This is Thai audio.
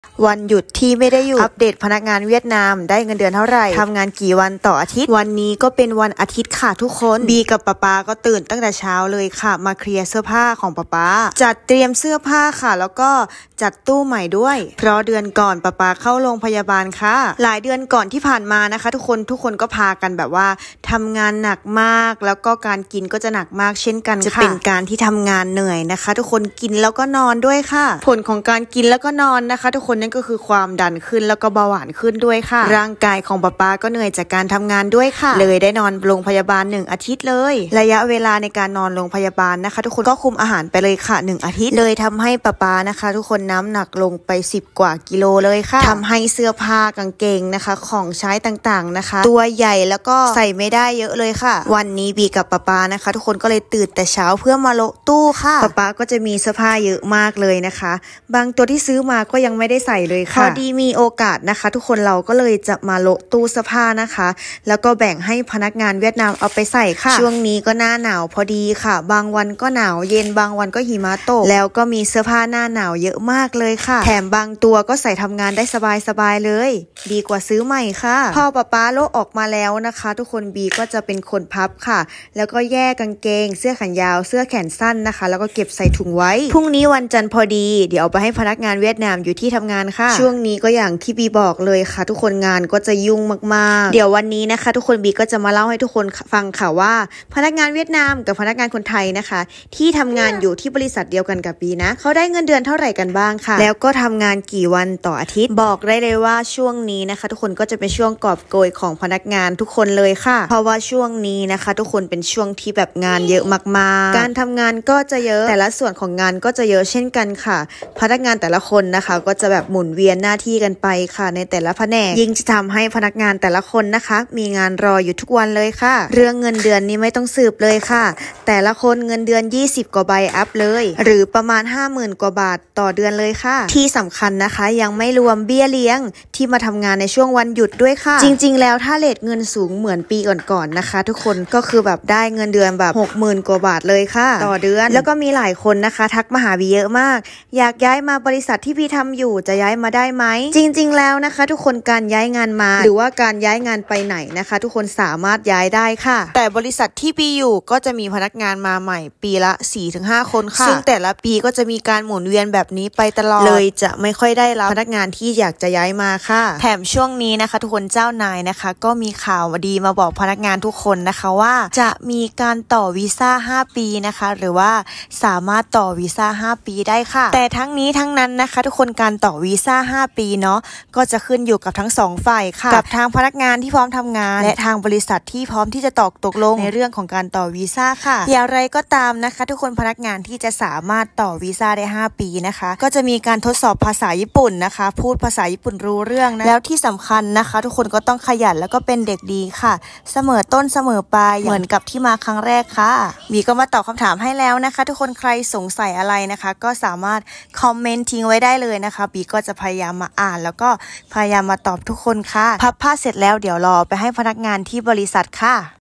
วันหยุดที่ไม่ได้หยุดอัปเดตพนักงานเวียดนามได้เงินเดือนเท่าไหร่ทำงานกี่วันต่ออาทิตย์วันนี้ก็เป็นวันอาทิตย์ค่ะทุกคนบีกับป๊าก็ตื่นตั้งแต่เช้าเลยค่ะมาเคลียร์เสื้อผ้าของป๊าจัดเตรียมเสื้อผ้าค่ะแล้วก็จัดตู้ใหม่ด้วยเพราะเดือนก่อนป๊าเข้าโรงพยาบาลค่ะหลายเดือนก่อนที่ผ่านมานะคะทุกคนก็พากันแบบว่าทำงานหนักมากแล้วก็การกินก็จะหนักมากเช่นกันค่ะจะเป็นการที่ทำงานเหนื่อยนะคะทุกคนกินแล้วก็นอนด้วยค่ะผลของการกินแล้วก็นอนนะคะทุกคนนั่นก็คือความดันขึ้นแล้วก็เบาหวานขึ้นด้วยค่ะร่างกายของป๊าก็เหนื่อยจากการทำงานด้วยค่ะเลยได้นอนโรงพยาบาล1 อาทิตย์เลยระยะเวลาในการนอนโรงพยาบาลนะคะทุกคนก็คุมอาหารไปเลยค่ะ1 อาทิตย์เลยทำให้ป๊านะคะทุกคนน้ำหนักลงไป10 กว่ากิโลเลยค่ะทำให้เสื้อผ้ากางเกงนะคะของใช้ต่างๆนะคะตัวใหญ่แล้วก็ใส่ไม่ได้เยอะเลยค่ะวันนี้บีกับป๊านะคะทุกคนก็เลยตื่นแต่เช้าเพื่อมาโละตู้ค่ะป๊าก็จะมีเสื้อผ้าเยอะมากเลยนะคะบางตัวที่ซื้อมาก็ยังไม่ได้ใส่เลยค่ะพอดีมีโอกาสนะคะทุกคนเราก็เลยจะมาโละตู้เสื้อผ้านะคะแล้วก็แบ่งให้พนักงานเวียดนามเอาไปใส่ค่ะช่วงนี้ก็หน้าหนาวพอดีค่ะบางวันก็หนาวเย็นบางวันก็หิมะตกแล้วก็มีเสื้อผ้าหน้าหนาวเยอะมากเลยค่ะแถมบางตัวก็ใส่ทำงานได้สบายๆเลยดีกว่าซื้อใหม่ค่ะพอป๊าโละออกมาแล้วนะคะทุกคนบีก็จะเป็นคนพับค่ะแล้วก็แยกกางเกงเสื้อแขนยาวเสื้อแขนสั้นนะคะแล้วก็เก็บใส่ถุงไว้พรุ่งนี้วันจันทร์พอดีเดี๋ยวเอาไปให้พนักงานเวียดนามอยู่ที่ทำงานค่ะช่วงนี้ก็อย่างที่บีบอกเลยค่ะทุกคนงานก็จะยุ่งมากๆเดี๋ยววันนี้นะคะทุกคนบีก็จะมาเล่าให้ทุกคนฟังค่ะว่าพนักงานเวียดนามกับพนักงานคนไทยนะคะที่ทำงานอยู่ที่บริษัทเดียวกันกับบีนะเขาได้เงินเดือนเท่าไหร่กันบ้างค่ะแล้วก็ทำงานกี่วันต่ออาทิตย์บอกได้เลยว่าช่วงนี้นะคะทุกคนก็จะเป็นช่วงกอบโกยของพนักงานทุกคนเลยค่ะเพราะว่าช่วงนี้นะคะทุกคนเป็นช่วงที่แบบงานเยอะมากๆการทำงานก็จะเยอะแต่ละส่วนของงานก็จะเยอะเช่นกันค่ะพนักงานแต่ละคนนะคะก็จะแบบหมุนเวียนหน้าที่กันไปค่ะในแต่ละแผนกยิ่งจะทำให้พนักงานแต่ละคนนะคะมีงานรออยู่ทุกวันเลยค่ะเรื่องเงินเดือนนี้ไม่ต้องสืบเลยค่ะแต่ละคนเงินเดือน20 กว่าใบอัพเลยหรือประมาณ 50,000 กว่าบาทต่อเดือนเลยค่ะที่สำคัญนะคะยังไม่รวมเบี้ยเลี้ยงที่มาทำงานในช่วงวันหยุดด้วยค่ะจริงๆแล้วถ้าเรทเงินสูงเหมือนปีก่อนๆนะคะทุกคนก็คือแบบได้เงินเดือนแบบ 60,000 กว่าบาทเลยค่ะต่อเดือนแล้วก็มีหลายคนนะคะทักมาหาบีเยอะมากอยากย้ายมาบริษัทที่บีทำอยู่จะย้ายมาได้ไหมจริงๆแล้วนะคะทุกคนการย้ายงานมาหรือว่าการย้ายงานไปไหนนะคะทุกคนสามารถย้ายได้ค่ะแต่บริษัทที่บีอยู่ก็จะมีพนักงานมาใหม่ปีละ 4-5 คนค่ะซึ่งแต่ละปีก็จะมีการหมุนเวียนแบบนี้ไปตลอดเลยจะไม่ค่อยได้รับพนักงานที่อยากจะย้ายมาค่ะแถมช่วงนี้นะคะทุกคนเจ้านายนะคะก็มีข่าวดีมาบอกพนักงานทุกคนนะคะว่าจะมีการต่อวีซ่า5 ปีนะคะหรือว่าสามารถต่อวีซ่า5 ปีได้ค่ะแต่ทั้งนี้ทั้งนั้นนะคะทุกคนการต่อวีซ่า5 ปีเนาะก็จะขึ้นอยู่กับทั้ง2 ฝ่ายค่ะกับทางพนักงานที่พร้อมทำงานและทางบริษัทที่พร้อมที่จะตกลงในเรื่องของการต่อวีซ่าค่ะอย่างไรก็ตามนะคะทุกคนพนักงานที่จะสามารถต่อวีซ่าได้5 ปีนะคะก็จะมีการทดสอบภาษาญี่ปุ่นนะคะพูดภาษาญี่ปุ่นรู้เรื่องนะแล้วที่สำคัญนะคะทุกคนก็ต้องขยันแล้วก็เป็นเด็กดีค่ะเสมอต้นเสมอปลายเหมือนกับที่มาครั้งแรกค่ะบีก็มาตอบคำถามให้แล้วนะคะทุกคนใครสงสัยอะไรนะคะก็สามารถคอมเมนต์ทิ้งไว้ได้เลยนะคะบีก็จะพยายามมาอ่านแล้วก็พยายามมาตอบทุกคนค่ะพับผ้าเสร็จแล้วเดี๋ยวรอไปให้พนักงานที่บริษัทค่ะ